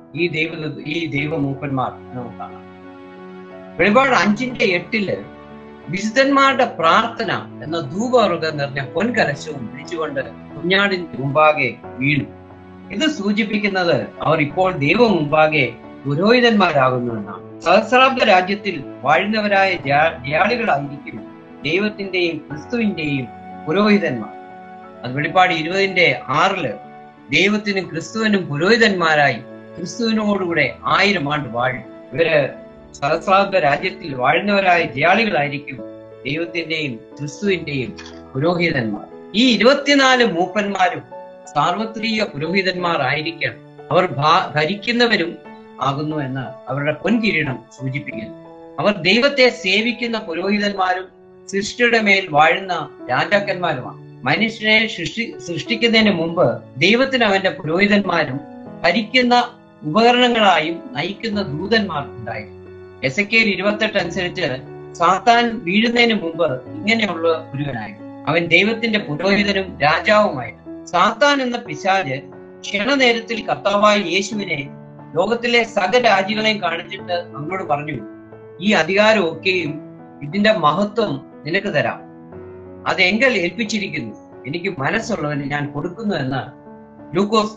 ഈ ദൈവമൂപ്പന്മാർ നമുക്ക് കാണാം. വെളിപ്പാട് 5:8 വിശുദ്ധന്മാരുടെ പ്രാർത്ഥന എന്ന ധൂപവർഗം നിറഞ്ഞ പൊൻകലശവും പിടിച്ചുകൊണ്ട് കുഞ്ഞാടിന്റെ മുമ്പാകെ വീണു. ഇത് സൂചിപ്പിക്കുന്നത് അവർ ഇപ്പോൾ ദൈവം മുമ്പാകെ പുരോഹിതന്മാരാകുന്നു എന്നാണ്. സഹസ്രാബ്ദ രാജ്യത്തിൽ വാഴുന്നവരായ ജയാളികളായിരിക്കും ദൈവത്തിന്റെയും ക്രിസ്തുവിന്റെയും പുരോഹിതന്മാർ. അത് വെളിപ്പാട് 20:6 ദൈവത്തിനും ക്രിസ്തുവിനും പുരോഹിതന്മാരായി ക്രിസ്തുവിനോടുകൂടെ 1000 ആണ്ട് വാഴും. ഇവര് സഹസ്രാബ്ദ രാജ്യത്തിൽ വാഴുന്നവരായ ജയാളികളായിരിക്കും ദൈവത്തിന്റെയും ക്രിസ്തുവിന്റെയും പുരോഹിതന്മാർ. ഈ 24 മൂപ്പന്മാരും സാർവത്രിക പുരോഹിതന്മാർ ആയിരിക്കണം. അവർ ഭരിക്കുന്നവരും ആകുന്നു എന്ന് അവരുടെ പൊൻകിരീടം സൂചിപ്പിക്കുന്നു. അവർ ദൈവത്തെ സേവിക്കുന്ന പുരോഹിതന്മാരും സൃഷ്ടിയുടെ മേൽ വാഴുന്ന രാജാക്കന്മാരുമാണ്. മനുഷ്യനെ സൃഷ്ടിക്കുന്നതിന് മുമ്പ് ദൈവത്തിന് അവന്റെ പുരോഹിതന്മാരും ഭരിക്കുന്ന ഉപകരണങ്ങളായും നയിക്കുന്ന ദൂതന്മാർക്കുണ്ടായിരുന്നു. എസെക്കിയേൽ 28 അനുസരിച്ച് സാത്താൻ വീഴുന്നതിന് മുമ്പ് ഇങ്ങനെയുള്ള ഒരുവനായിരുന്നു. അവൻ ദൈവത്തിന്റെ പുരോഹിതനും രാജാവുമായിരുന്നു. സാത്താൻ എന്ന പിശാച് ക്ഷണനേരത്തിൽ കർത്താവായ യേശുവിനെ ലോകത്തിലെ സകല രാജ്യങ്ങളെയും കാണിച്ചിട്ട് നമ്മളോട് പറഞ്ഞു, ഈ അധികാരം ഒക്കെയും ഇതിന്റെ മഹത്വം നിനക്ക് തരാം, അത് എങ്കിൽ ഏൽപ്പിച്ചിരിക്കുന്നു, എനിക്ക് മനസ്സുള്ളവന് ഞാൻ കൊടുക്കുന്നു എന്ന് ലൂക്കോസ്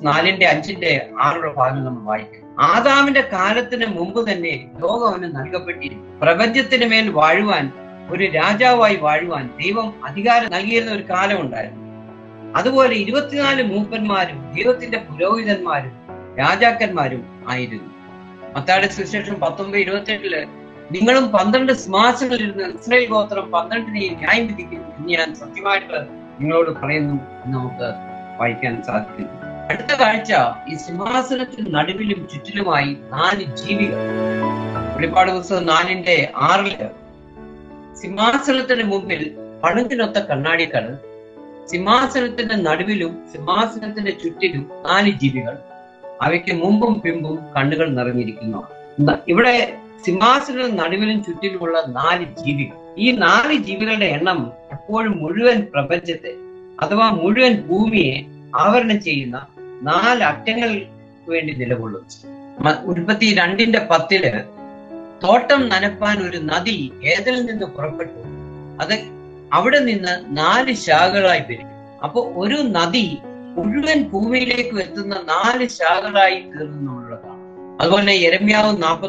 4:5-6 ഭാഗം നമ്മൾ വായിക്കും. ആദാമിന്റെ കാലത്തിന് മുമ്പ് തന്നെ ലോകം അവന് നൽകപ്പെട്ടിരുന്നു. പ്രപഞ്ചത്തിന് മേൽ വാഴുവാൻ, ഒരു രാജാവായി വാഴുവാൻ ദൈവം അധികാരം നൽകിയിരുന്ന ഒരു കാലം ഉണ്ടായിരുന്നു. അതുപോലെ 24 മൂപ്പന്മാരും ദൈവത്തിന്റെ പുരോഹിതന്മാരും രാജാക്കന്മാരും ആയിരുന്നു. മത്തായിയുടെ സുവിശേഷം 19:28 നിങ്ങളും 12 സിംഹാസനങ്ങളിലിരുന്ന് ഇസ്രായേൽ ഗോത്രം 12 ന്യായം വിധിക്കുന്നു എന്ന് ഞാൻ സത്യമായിട്ട് നിങ്ങളോട് പറയുന്നു എന്ന് നമുക്ക് വായിക്കാൻ സാധിക്കുന്നു. അടുത്ത കാഴ്ച, ഈ സിംഹാസനത്തിന് നടുവിലും ചുറ്റിലുമായി 4 ജീവികൾ. വെളിപ്പാട് പുസ്തകം 4:6 സിംഹാസനത്തിന് മുമ്പിൽ പണത്തിനൊത്ത കണ്ണാടികൾ, സിംഹാസനത്തിന്റെ നടുവിലും സിംഹാസനത്തിന്റെ ചുറ്റിലും 4 ജീവികൾ, അവയ്ക്ക് മുമ്പും പിമ്പും കണ്ണുകൾ നിറഞ്ഞിരിക്കുന്നു. ഇവിടെ സിംഹാസനത്തിന് നടുവിലും ചുറ്റിലുമുള്ള 4 ജീവികൾ. ഈ 4 ജീവികളുടെ എണ്ണം എപ്പോഴും മുഴുവൻ പ്രപഞ്ചത്തെ അഥവാ മുഴുവൻ ഭൂമിയെ ആവരണം ചെയ്യുന്ന 4 അറ്റങ്ങൾക്ക് വേണ്ടി നിലകൊള്ളുന്നു. ഉൽപ്പത്തി 2:10 തോട്ടം നനപ്പാൻ ഒരു നദി ഏതിൽ നിന്ന് പുറപ്പെട്ടു, അത് അവിടെ നിന്ന് 4 ശാഖകളായി വരും. അപ്പൊ ഒരു നദി മുഴുവൻ ഭൂമിയിലേക്ക് എത്തുന്ന 4 ശാഖകളായി തീർന്നുള്ളതാണ്. അതുപോലെ യെരമ്യാവ്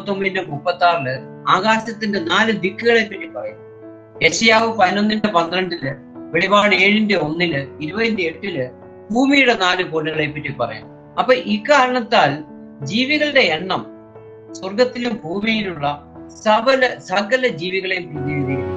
49:36 ആകാശത്തിന്റെ 4 ദിക്കുകളെ പറ്റി പറയും. യെശയ്യാവ് 11:12 വെളിപാട് 7:1 20:8 ഭൂമിയുടെ 4 കോണുകളെ പറ്റി പറയാം. അപ്പൊ ഇക്കാരണത്താൽ ജീവികളുടെ എണ്ണം സ്വർഗത്തിലും ഭൂമിയിലുള്ള സകല ജീവികളെയും പ്രതിനിധീകരിക്കും.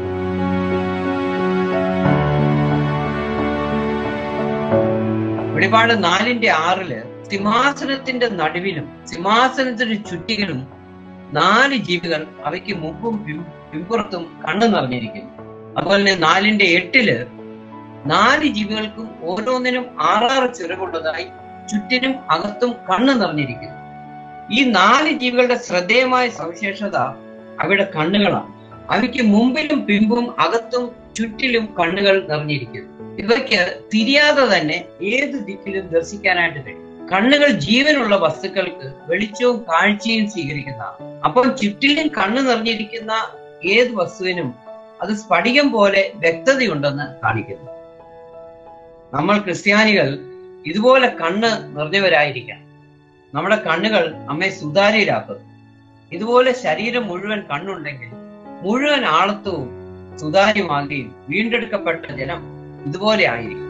വെളിപാട് 4:6 സിംഹാസനത്തിന്റെ നടുവിലും സിംഹാസനത്തിന് ചുറ്റിലും 4 ജീവികൾ, അവയ്ക്ക് മുമ്പും പിമ്പുറത്തും കണ്ണു നിറഞ്ഞിരിക്കുന്നു. അതുപോലെ തന്നെ 4:8 4 ജീവികൾക്കും ഓരോന്നിനും 6 ചിറകുള്ളതായി ചുറ്റിനും അകത്തും കണ്ണ് നിറഞ്ഞിരിക്കുന്നു. ഈ 4 ജീവികളുടെ ശ്രദ്ധേയമായ സവിശേഷത അവയുടെ കണ്ണുകളാണ്. അവയ്ക്ക് മുമ്പിലും പിമ്പും അകത്തും ചുറ്റിലും കണ്ണുകൾ നിറഞ്ഞിരിക്കുന്നു. ഇവയ്ക്ക് തിരിയാതെ തന്നെ ഏത് ദിക്കിലും ദർശിക്കാനായിട്ട് കഴിയും. കണ്ണുകൾ ജീവനുള്ള വസ്തുക്കൾക്ക് വെളിച്ചവും കാഴ്ചയും സ്വീകരിക്കുന്നതാണ്. അപ്പം ചുറ്റിലും കണ്ണ് നിറഞ്ഞിരിക്കുന്ന ഏത് വസ്തുവിനും അത് സ്ഫടികം പോലെ വ്യക്തതയുണ്ടെന്ന് കാണിക്കുന്നു. നമ്മൾ ക്രിസ്ത്യാനികൾ ഇതുപോലെ കണ്ണ് നിറഞ്ഞവരായിരിക്കണം. നമ്മുടെ കണ്ണുകൾ നമ്മെ സുതാര്യരാക്കുന്നു. ഇതുപോലെ ശരീരം മുഴുവൻ കണ്ണുണ്ടെങ്കിൽ മുഴുവൻ ആളത്വവും സുതാര്യമാകുകയും വീണ്ടെടുക്കപ്പെട്ട ജനം ഇതുപോലെ ആയിരിക്കും.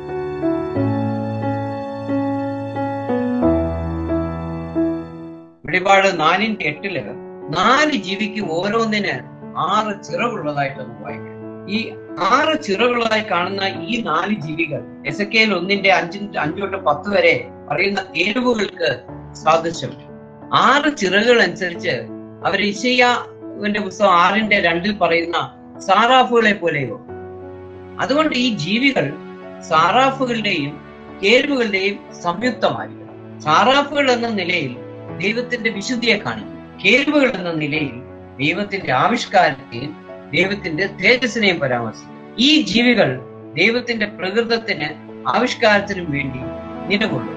വെളിപാട് 4:8 4 ജീവിക്ക് ഓരോന്നിന് 6 ചിറകുള്ളതായിട്ട് നമുക്ക് വായിക്കാം. ഈ 6 ചിറകുകളായി കാണുന്ന ഈ 4 ജീവികൾ എസെക്കിയേൽ 1:5-10 വരെ പറയുന്ന കേരുബുകൾക്ക് സാദൃശ്യം. 6 ചിറകുകൾ അനുസരിച്ച് അവർ യെശയ്യാവിന്റെ പുസ്തകം 6:2 പറയുന്ന സാറാഫുകളെ പോലെയോ. അതുകൊണ്ട് ഈ ജീവികൾ സാറാഫുകളുടെയും കേരുബുകളുടെയും സംയുക്തമായിരിക്കും. സാറാഫുകൾ എന്ന നിലയിൽ ദൈവത്തിന്റെ വിശുദ്ധിയെ കാണിക്കും. കേരുബുകൾ എന്ന നിലയിൽ ദൈവത്തിന്റെ ആവിഷ്കാരത്തെയും ദൈവത്തിന്റെ തേജസ്സിനെയും പരാമർശിക്കും. ഈ ജീവികൾ ദൈവത്തിന്റെ പ്രകൃതത്തിന് ആവിഷ്കാരത്തിനും വേണ്ടി നിലകൊള്ളും.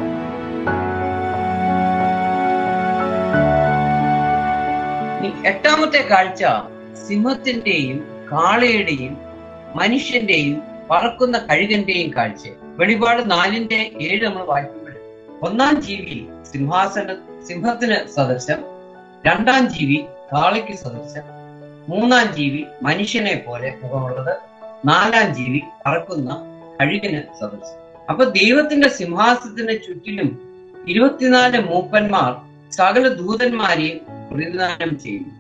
എട്ടാമത്തെ കാഴ്ച സിംഹത്തിന്റെയും കാളയുടെയും മനുഷ്യന്റെയും പറക്കുന്ന കഴുകന്റെയും കാഴ്ച. വെളിപാട് 4:7 നമ്മൾ വായിക്കുമ്പോൾ 1-ാം ജീവി സിംഹത്തിന് സദൃശം, 2-ാം ജീവി കാളയ്ക്ക് സദൃശം, 3-ാം ജീവി മനുഷ്യനെ പോലെ മുഖമുള്ളത്, 4-ാം ജീവി പറക്കുന്ന കഴുകന് സദൃശം. അപ്പൊ ദൈവത്തിന്റെ സിംഹാസനത്തിന് ചുറ്റിലും 24 മൂപ്പന്മാർ സകല ദൂതന്മാരെയും പ്രതിദാനം ചെയ്യുന്നു.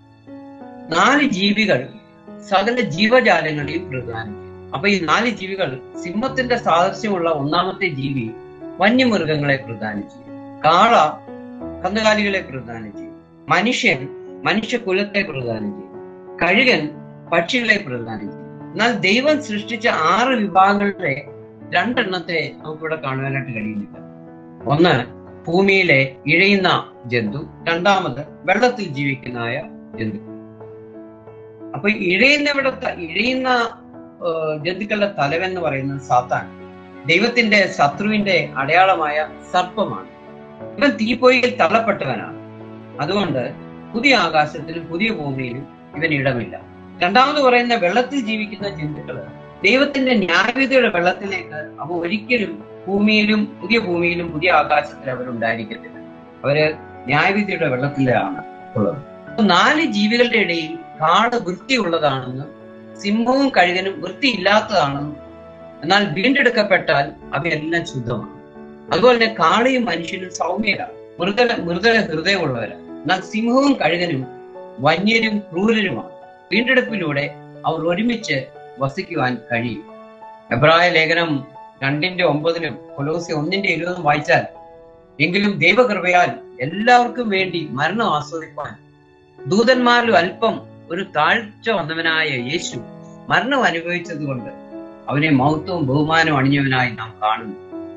4 ജീവികൾ സകല ജീവജാലങ്ങളെയും പ്രതിദാനം ചെയ്യും. അപ്പൊ ഈ 4 ജീവികൾ, സിംഹത്തിന്റെ സാദൃശ്യമുള്ള 1-ാമത്തെ ജീവി വന്യമൃഗങ്ങളെ പ്രതിദാനം ചെയ്യും, കാള കന്നുകാലികളെ പ്രതിദാനം ചെയ്യും, മനുഷ്യൻ മനുഷ്യകുലത്തെ പ്രതിദാനം ചെയ്യും, കഴുകൻ പക്ഷികളെ പ്രതിദാനം ചെയ്യും. എന്നാൽ ദൈവം സൃഷ്ടിച്ച 6 വിഭാഗങ്ങളുടെ 2 എണ്ണത്തെ നമുക്കിവിടെ കാണുവാനായിട്ട് കഴിയുന്നില്ല. ഒന്ന് ഭൂമിയിലെ ഇഴയുന്ന ജന്തു, 2-ാമത് വെള്ളത്തിൽ ജീവിക്കുന്നതായ ജന്തു. അപ്പൊ ഇഴയുന്ന ജന്തുക്കളുടെ തലവെന്ന് പറയുന്നത് സാത്താൻ, ദൈവത്തിന്റെ ശത്രുവിന്റെ അടയാളമായ സർപ്പമാണ്. ഇവൻ തീപ്പൊയ്യിൽ തള്ളപ്പെട്ടവനാണ്. അതുകൊണ്ട് പുതിയ ആകാശത്തിലും പുതിയ ഭൂമിയിലും ഇവൻ ഇടമില്ല. 2-ാമത് പറയുന്ന വെള്ളത്തിൽ ജീവിക്കുന്ന ജന്തുക്കള് ദൈവത്തിന്റെ ന്യായവിധിയുടെ വെള്ളത്തിലേക്ക് അവ ഒരിക്കലും പുതിയ ഭൂമിയിലും പുതിയ ആകാശത്തിലും അവരുണ്ടായിരിക്കത്തില്ല. അവര് ന്യായവിധിയുടെ വെള്ളത്തിലാണ് ഉള്ളത്. 4 ജീവികളുടെ ഇടയിൽ കാള വൃത്തിയുള്ളതാണെന്നും സിംഹവും കഴുകനും വൃത്തിയില്ലാത്തതാണെന്നും, എന്നാൽ വീണ്ടെടുക്കപ്പെട്ടാൽ അവയെല്ലാം ശുദ്ധമാണ്. അതുപോലെ തന്നെ കാളയും മനുഷ്യനും സൗമ്യരാണ്, മൃദുല ഹൃദയമുള്ളവരാണ്. എന്നാൽ സിംഹവും കഴുകനും വന്യരും ക്രൂരരുമാണ്. വീണ്ടെടുപ്പിലൂടെ അവർ ഒരുമിച്ച് വസിക്കുവാൻ കഴിയും. എബ്രായ ലേഖനം 2:9 കൊലോസ്യ 1:20 വായിച്ചാൽ, എങ്കിലും ദൈവകൃപയാൽ എല്ലാവർക്കും വേണ്ടി മരണം ആസ്വദിപ്പാൻ ദൂതന്മാരിലും അല്പം ഒരു താഴ്ച വന്നവനായ യേശു മരണം അനുഭവിച്ചതുകൊണ്ട് അവനെ മഹത്വവും ബഹുമാനവും അണിഞ്ഞവനായി നാം കാണുന്നു.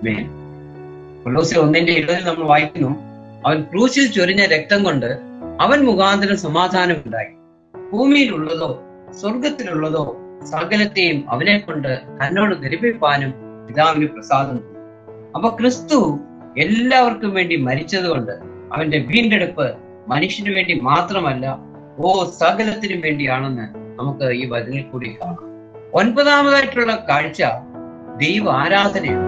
കൊലോസ്യ 1:20 നമ്മൾ വായിക്കുന്നു, അവൻ ക്രൂശിൽ ചൊരിഞ്ഞ രക്തം കൊണ്ട് അവൻ മുഖാന്തരം സമാധാനം ഉണ്ടായി. ഭൂമിയിലുള്ളതോ സ്വർഗത്തിലുള്ളതോ സകലത്തെയും അവനെ കൊണ്ട് തന്നോട് ധരിപ്പിപ്പാനും പിതാവിന് പ്രസാദം. അപ്പൊ ക്രിസ്തു എല്ലാവർക്കും വേണ്ടി മരിച്ചതുകൊണ്ട് അവന്റെ വീണ്ടെടുപ്പ് മനുഷ്യന് വേണ്ടി മാത്രമല്ല, സകലത്തിനും വേണ്ടിയാണെന്ന് നമുക്ക് ഈ വചനത്തിൽ കൂടി കാണാം. 9-ാമതായിട്ടുള്ള കാഴ്ച ദൈവ ആരാധനയാണ്.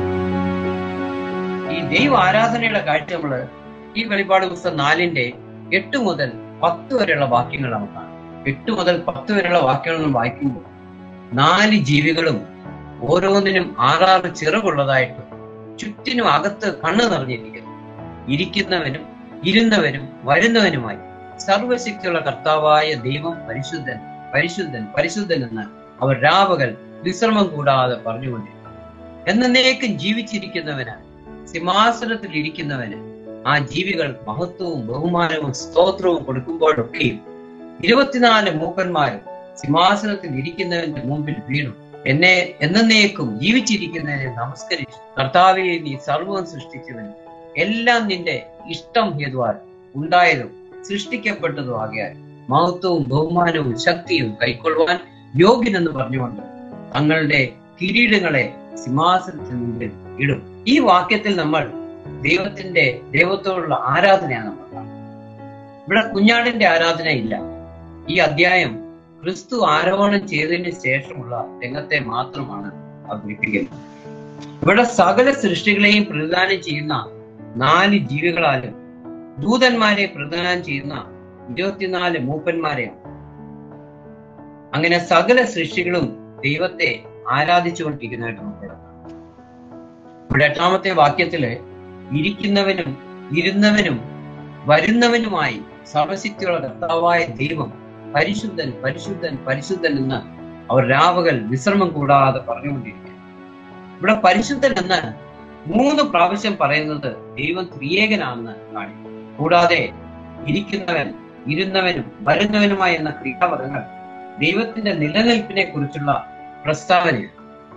ഈ ദൈവ ആരാധനയുടെ കാഴ്ച നമ്മള് ഈ വെളിപാട് പുസ്തകം 4:8 മുതൽ 10 വരെയുള്ള വാക്യങ്ങൾ നമുക്ക് കാണാം. 8 മുതൽ 10 വരെയുള്ള വാക്യങ്ങൾ നമ്മൾ വായിക്കുമ്പോൾ 4 ജീവികളും ഓരോന്നിനും 6 ചിറകുള്ളതായിട്ട് ചുറ്റിനും അകത്ത് കണ്ണ് നിറഞ്ഞിരിക്കുന്നു. ഇരിക്കുന്നവനും ഇരുന്നവനും വരുന്നവനുമായി സർവശക്തിയുള്ള കർത്താവായ ദൈവം പരിശുദ്ധൻ പരിശുദ്ധൻ പരിശുദ്ധൻ എന്ന് അവർ രാപകൽ വിശ്രമം കൂടാതെ പറഞ്ഞുകൊണ്ടിരിക്കും. എന്നേക്കും ജീവിച്ചിരിക്കുന്നവന്, സിംഹാസനത്തിൽ ഇരിക്കുന്നവന് ആ ജീവികൾ മഹത്വവും ബഹുമാനവും സ്തോത്രവും കൊടുക്കുമ്പോഴൊക്കെയും 24 മൂപ്പന്മാരും സിംഹാസനത്തിൽ ഇരിക്കുന്നവന്റെ മുമ്പിൽ വീണു എന്നേക്കും ജീവിച്ചിരിക്കുന്നതിനെ നമസ്കരിച്ചു. കർത്താവേ, നീ സർവ്വം സൃഷ്ടിച്ചവനും എല്ലാം നിന്റെ ഇഷ്ടം ഹേതുവാൽ ഉണ്ടായതും സൃഷ്ടിക്കപ്പെട്ടതും ആകയാൽ മഹത്വവും ബഹുമാനവും ശക്തിയും കൈക്കൊള്ളുവാൻ യോഗ്യനെന്ന് പറഞ്ഞുകൊണ്ട് തങ്ങളുടെ കിരീടങ്ങളെ സിംഹാസനത്തിന് മുമ്പിൽ ഇടും. ഈ വാക്യത്തിൽ നമ്മൾ ദൈവത്തോടുള്ള ആരാധനയാണ് നമ്മൾ കാണുന്നത്. ഇവിടെ കുഞ്ഞാടിന്റെ ആരാധന ഇല്ല. ഈ അധ്യായം ക്രിസ്തു ആരോഹണം ചെയ്തതിന് ശേഷമുള്ള രംഗത്തെ മാത്രമാണ് അവതരിപ്പിക്കുന്നത്. ഇവിടെ സകല സൃഷ്ടികളെയും പ്രതിദാനം ചെയ്യുന്ന 4 ജീവികളാലും ദൂതന്മാരെ പ്രതിദാനം ചെയ്യുന്ന 24 മൂപ്പന്മാരെയാണ്. അങ്ങനെ സകല സൃഷ്ടികളും ദൈവത്തെ ആരാധിച്ചുകൊണ്ടിരിക്കുന്നതായിട്ട് നമുക്ക് കാണാം. ഇവിടെ 8-ാമത്തെ വാക്യത്തില് ഇരിക്കുന്നവനും ഇരുന്നവനും വരുന്നവനുമായി സർവശക്തിയുള്ള കർത്താവായ ദൈവം പരിശുദ്ധൻ പരിശുദ്ധൻ പരിശുദ്ധൻ എന്ന് അവർ രാവുകൾ വിശ്രമം കൂടാതെ പറഞ്ഞുകൊണ്ടിരിക്കുക. ഇവിടെ പരിശുദ്ധൻ എന്ന് 3 പ്രാവശ്യം പറയുന്നത് ദൈവം ത്രിയേകനാണെന്ന് കാണിക്കും. കൂടാതെ ഇരിക്കുന്നവൻ, ഇരുന്നവനും വരുന്നവനുമായ എന്ന ക്രിയാപദങ്ങൾ ദൈവത്തിന്റെ നിലനിൽപ്പിനെ കുറിച്ചുള്ള പ്രസ്താവനയാണ്.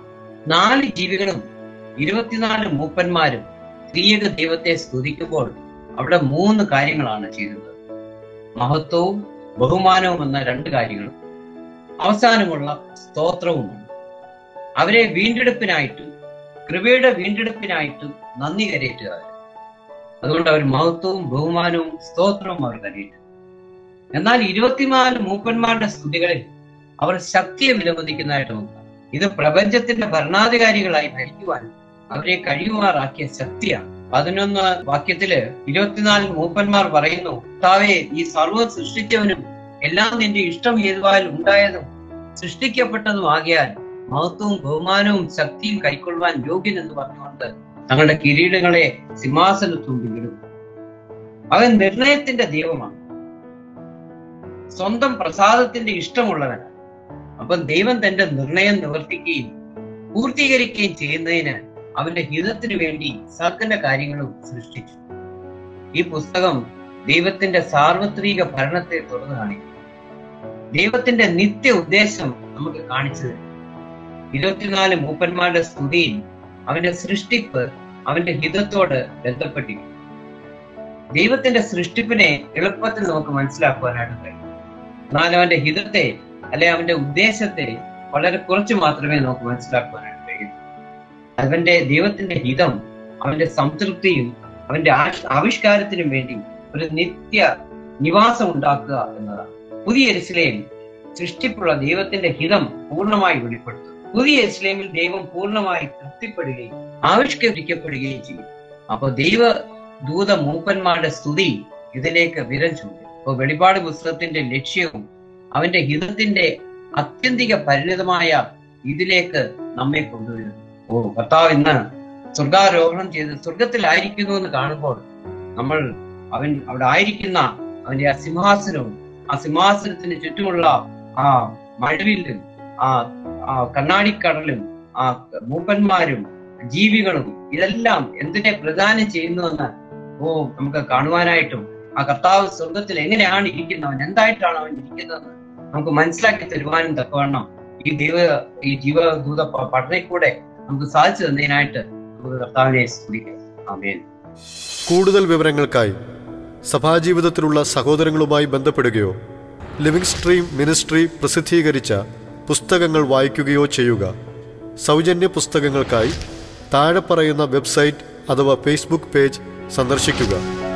4 ജീവികളും 24 മൂപ്പന്മാരും ത്രിയേക ദൈവത്തെ സ്തുതിക്കുമ്പോൾ അവിടെ 3 കാര്യങ്ങളാണ് ചെയ്തത്. മഹത്വവും ബഹുമാനവും എന്ന 2 കാര്യങ്ങളും അവസാനമുള്ള സ്തോത്രവുമാണ്. അവരെ വീണ്ടെടുപ്പിനായിട്ടും കൃപയുടെ വീണ്ടെടുപ്പിനായിട്ടും നന്ദി കരയേറ്റുക. അതുകൊണ്ട് അവർ മഹത്വവും ബഹുമാനവും സ്തോത്രവും അവർ കരയേറ്റു. എന്നാൽ 24 മൂപ്പന്മാരുടെ സ്തുതികളിൽ അവർ ശക്തിയെ വിലമതിക്കുന്നതായിട്ട് നോക്കാം. ഇത് പ്രപഞ്ചത്തിന്റെ ഭരണാധികാരികളായി ഭരിക്കുവാൻ അവരെ കഴിയുമാറാക്കിയ ശക്തിയാണ്. 11 വാക്യത്തില് 24 മൂപ്പന്മാർ പറയുന്നു, കർത്താവേ, ഈ സർവ്വം സൃഷ്ടിച്ചവനും എല്ലാം നിന്റെ ഇഷ്ടം ഹേതുവാൽ ഉണ്ടായതും സൃഷ്ടിക്കപ്പെട്ടതും ആകിയാൽ മഹത്വവും ബഹുമാനവും ശക്തിയും കൈക്കൊള്ളുവാൻ യോഗ്യനെന്ന് പറഞ്ഞുകൊണ്ട് തങ്ങളുടെ കിരീടങ്ങളെ സിംഹാസനത്തുമ്പിൽ ഇടും. അവൻ നിർണയത്തിന്റെ ദൈവമാണ്, സ്വന്തം പ്രസാദത്തിന്റെ ഇഷ്ടമുള്ളവനാണ്. അപ്പൊ ദൈവം തന്റെ നിർണയം നിവർത്തിക്കുകയും പൂർത്തീകരിക്കുകയും ചെയ്യുന്നതിന് അവന്റെ ഹിതത്തിനു വേണ്ടി സകല കാര്യങ്ങളും സൃഷ്ടിച്ചു. ഈ പുസ്തകം ദൈവത്തിന്റെ സാർവത്രിക ഭരണത്തെ തുറന്നു കാണിക്കും. ദൈവത്തിന്റെ നിത്യ ഉദ്ദേശം നമുക്ക് കാണിച്ചു തരും. 24 മൂപ്പന്മാരുടെ സ്തുതിയിൽ അവന്റെ സൃഷ്ടിപ്പ് അവന്റെ ഹിതത്തോട് ബന്ധപ്പെട്ടിരിക്കും. ദൈവത്തിന്റെ സൃഷ്ടിപ്പിനെ എളുപ്പത്തിൽ നമുക്ക് മനസ്സിലാക്കുവാനായിട്ട് കഴിയും. എന്നാൽ അവന്റെ ഹിതത്തെ അല്ലെ അവന്റെ ഉദ്ദേശത്തെ വളരെ കുറച്ച് മാത്രമേ നമുക്ക് മനസ്സിലാക്കുവാനായിട്ട് കഴിയൂ. അവന്റെ ദൈവത്തിന്റെ ഹിതം അവന്റെ സംതൃപ്തിയും അവന്റെ ആവിഷ്കാരത്തിനും വേണ്ടി ഒരു നിത്യ നിവാസം ഉണ്ടാക്കുക എന്നതാണ്. പുതിയ യെരുശലേം സൃഷ്ടിപ്പുള്ള ദൈവത്തിന്റെ ഹിതം പൂർണ്ണമായി വെളിപ്പെടുത്തും. പുതിയ യെരുശലേമിൽ ദൈവം പൂർണ്ണമായി തൃപ്തിപ്പെടുകയും ആവിഷ്കരിക്കപ്പെടുകയും ചെയ്യും. അപ്പൊ ദൈവ ദൂത മൂപ്പന്മാരുടെ സ്തുതി ഇതിലേക്ക് വിരൽ ചൂണ്ടും. അപ്പൊ വെളിപാട് പുസ്തകത്തിന്റെ ലക്ഷ്യവും അവന്റെ ഹിതത്തിന്റെ അത്യന്തിക പരിണിതമായ ഇതിലേക്ക് നമ്മെ കൊണ്ടുവരും. കർത്താവ് ഇന്ന് സ്വർഗാരോഹണം ചെയ്ത് സ്വർഗത്തിലായിരിക്കുന്നു എന്ന് കാണുമ്പോൾ നമ്മൾ അവിടെ ആയിരിക്കുന്ന അവന്റെ ആ സിംഹാസനവും ആ സിംഹാസനത്തിന് ചുറ്റുമുള്ള ആ മഴവില്ലും ആ കണ്ണാടിക്കടലും ആ മൂപ്പന്മാരും ജീവികളും ഇതെല്ലാം എന്തിനെ പ്രദാനം ചെയ്യുന്നുവെന്ന് നമുക്ക് കാണുവാനായിട്ടും ആ കർത്താവ് സ്വർഗത്തിൽ എങ്ങനെയാണ് ഇരിക്കുന്നവൻ, എന്തായിട്ടാണ് അവൻ ഇരിക്കുന്നതെന്ന് നമുക്ക് മനസ്സിലാക്കി തരുവാനും തക്കവണ്ണം ഈ ജീവദൂത പഠനക്കൂടെ നമുക്ക് സാധിച്ചു തന്നതിനായിട്ട് നമുക്ക് കർത്താവിനെ സ്തുതിക്കാം. ആമേൻ. കൂടുതൽ വിവരങ്ങൾക്കായി സഭാജീവിതത്തിലുള്ള സഹോദരങ്ങളുമായി ബന്ധപ്പെടുകയോ ലിവിംഗ് സ്ട്രീം മിനിസ്ട്രി പ്രസിദ്ധീകരിച്ച പുസ്തകങ്ങൾ വായിക്കുകയോ ചെയ്യുക. സൗജന്യ പുസ്തകങ്ങൾക്കായി താഴെ പറയുന്ന വെബ്സൈറ്റ് അഥവാ ഫേസ്ബുക്ക് പേജ് സന്ദർശിക്കുക.